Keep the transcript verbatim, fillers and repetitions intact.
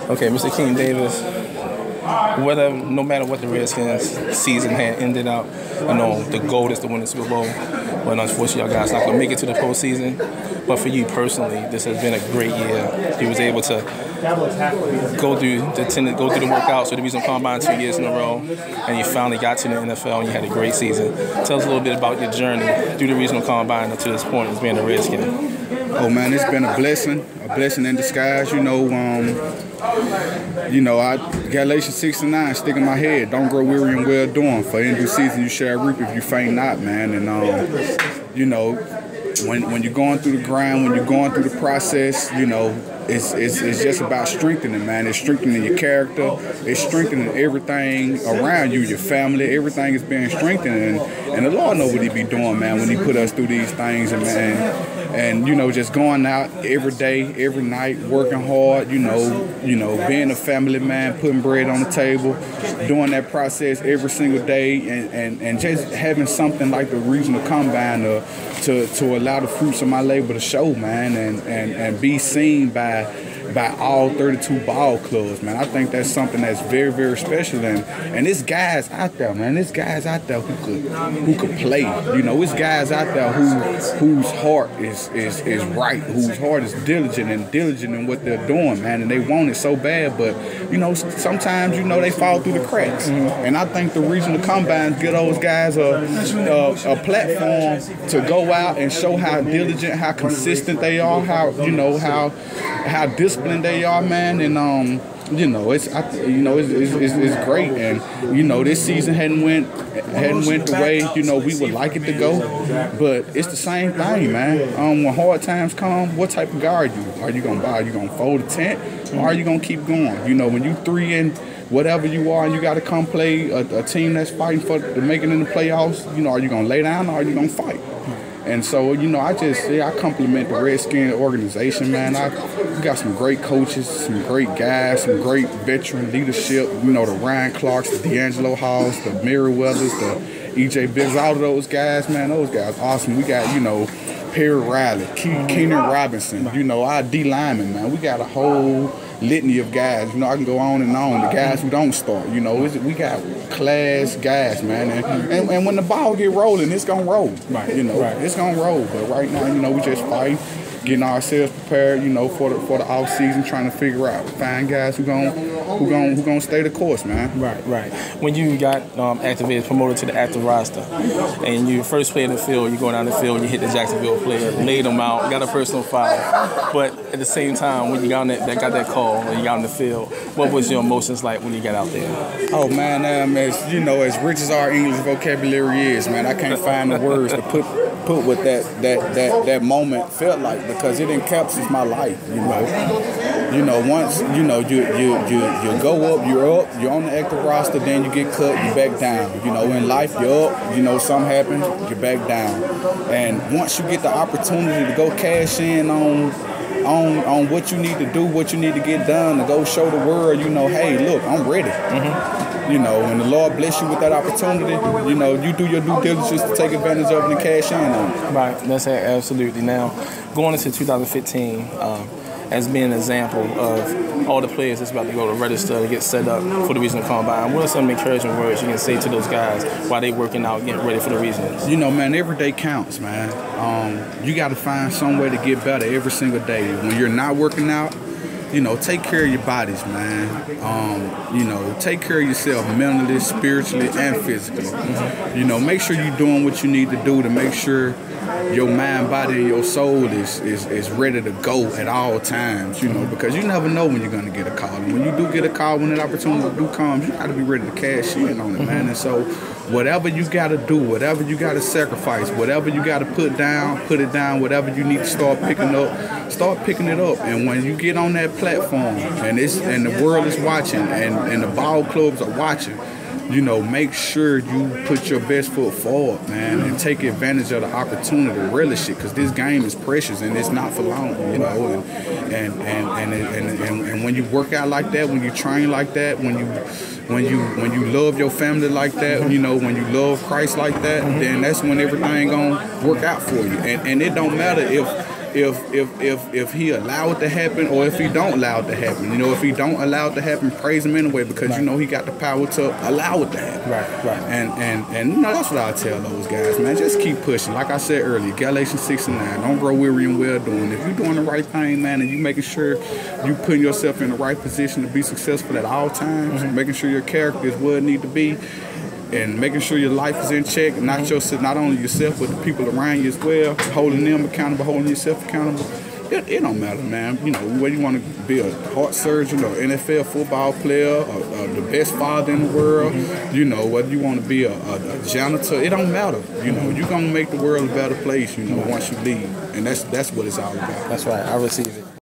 Okay, Mister Akeem Davis, whether, no matter what the Redskins season had ended up, I know the goal is to win the Super Bowl, but unfortunately y'all guys not going to make it to the postseason. But for you personally, this has been a great year. You was able to go through the tended, go through the workouts or the Regional Combine two years in a row, and you finally got to the N F L and you had a great season. Tell us a little bit about your journey through the Regional Combine up to this point as being a Redskin. Oh man, it's been a blessing, a blessing in disguise. You know, um, you know, I Galatians six and nine stick in my head. Don't grow weary in well doing. For in due season you shall reap if you faint not, man. And um, you know, when when you're going through the grind, when you're going through the process, you know, it's it's it's just about strengthening, man. It's strengthening your character. It's strengthening everything around you, your family. Everything is being strengthened, and, and the Lord knows what He be doing, man, when He put us through these things, and man. And, you know, just going out every day, every night, working hard, you know, you know, being a family man, putting bread on the table, doing that process every single day, and, and, and just having something like the Regional Combine to, to, to allow the fruits of my labor to show, man, and, and, and be seen by by all thirty-two ball clubs, man. I think that's something that's very, very special. And and there's guys out there, man. There's guys out there who could who could play. You know, there's guys out there who whose heart is is is right, whose heart is diligent and diligent in what they're doing, man. And they want it so bad, but you know, sometimes you know they fall through the cracks. Mm-hmm. And I think the Regional Combines give those guys a, a a platform to go out and show how diligent, how consistent they are, how you know how how disciplined they are, man, and um, you know, it's I, you know it's, it's, it's, it's great, and you know this season hadn't went hadn't went the way you know we would like it to go, but it's the same thing, man. Um, when hard times come, what type of guy are you? Are you gonna buy? Are you gonna fold a tent, or are you gonna keep going? You know, when you three and whatever you are, and you got to come play a, a team that's fighting for to make it in the playoffs, you know, are you gonna lay down or are you gonna fight? And so, you know, I just, yeah, I compliment the Redskin organization, man. I we got some great coaches, some great guys, some great veteran leadership. You know, the Ryan Clarks, the D'Angelo Halls, the Merriweathers, the E J Biggs, all of those guys, man, those guys awesome. We got, you know, Perry Riley, Ke Keenan Robinson, you know, our D linemen, man. We got a whole litany of guys. You know, I can go on and on. The guys who don't start, you know, it's, we got class guys, man. And, and, and when the ball get rolling, it's going to roll. Right. You know, right. It's going to roll. But right now, you know, we just fight, getting ourselves prepared, you know, for the for the off season, trying to figure out, find guys who going who going who going to stay the course, man. Right, right. When you got um, activated, promoted to the active roster, and you first play in the field, you go down the field, you hit the Jacksonville player, laid them out, got a personal foul. But at the same time, when you got on that, that got that call, when you got on the field, what was your emotions like when you got out there? Oh man, um, as you know, as rich as our English vocabulary is, man, I can't find the words to put put what that that that that moment felt like, because it encapsulates my life. You know, you know, once you know you you you you go up, you're up, you're on the active roster, then you get cut, you back down. You know, in life, you're up, you know, something happens, you're back down. And once you get the opportunity to go cash in on on on what you need to do, what you need to get done, to go show the world, you know, hey, look, I'm ready. Mm-hmm. You know, when the Lord bless you with that opportunity, you know, you do your due diligence to take advantage of it and cash in on it. Right, that's it, absolutely. Now, going into two thousand fifteen, um, as being an example of all the players that's about to go to register to get set up for the Regional Combine, what are some encouraging words you can say to those guys while they working out, getting ready for the regionals? You know, man, every day counts, man. Um, you got to find some way to get better every single day. When you're not working out, you know, take care of your bodies, man. Um, you know, take care of yourself mentally, spiritually, and physically. Mm-hmm. You know, make sure you're doing what you need to do to make sure your mind, body, and your soul is, is, is ready to go at all times, you know, because you never know when you're going to get a call. And when you do get a call, when that opportunity do come, you got to be ready to cash in on it, man. And so whatever you got to do, whatever you got to sacrifice, whatever you got to put down, put it down, whatever you need to start picking up, start picking it up. And when you get on that platform and it's and the world is watching and, and the ball clubs are watching, you know, make sure you put your best foot forward, man, and take advantage of the opportunity, relish it, because this game is precious and it's not for long, you know. And and and and, and, and, and when you work out like that, when you train like that, when you when you when you love your family like that, you know, when you love Christ like that, then that's when everything gonna work out for you. And and it don't matter if if if if if he allow it to happen or if he don't allow it to happen. You know, if he don't allow it to happen, praise him anyway because right. you know he got the power to allow it to happen. Right, right. And and and you know that's what I tell those guys, man. Just keep pushing. Like I said earlier, Galatians six and nine. Don't grow weary in well doing. If you're doing the right thing, man, and you making sure you putting yourself in the right position to be successful at all times, mm-hmm. making sure your character is where it need to be. And making sure your life is in check, not just not only yourself, but the people around you as well, holding them accountable, holding yourself accountable. It, it don't matter, man. You know, whether you want to be a heart surgeon or N F L football player or, or the best father in the world, mm-hmm. you know, whether you want to be a, a, a janitor, it don't matter. You know, you're going to make the world a better place, you know, once you leave. And that's that's what it's all about. That's right. I receive it.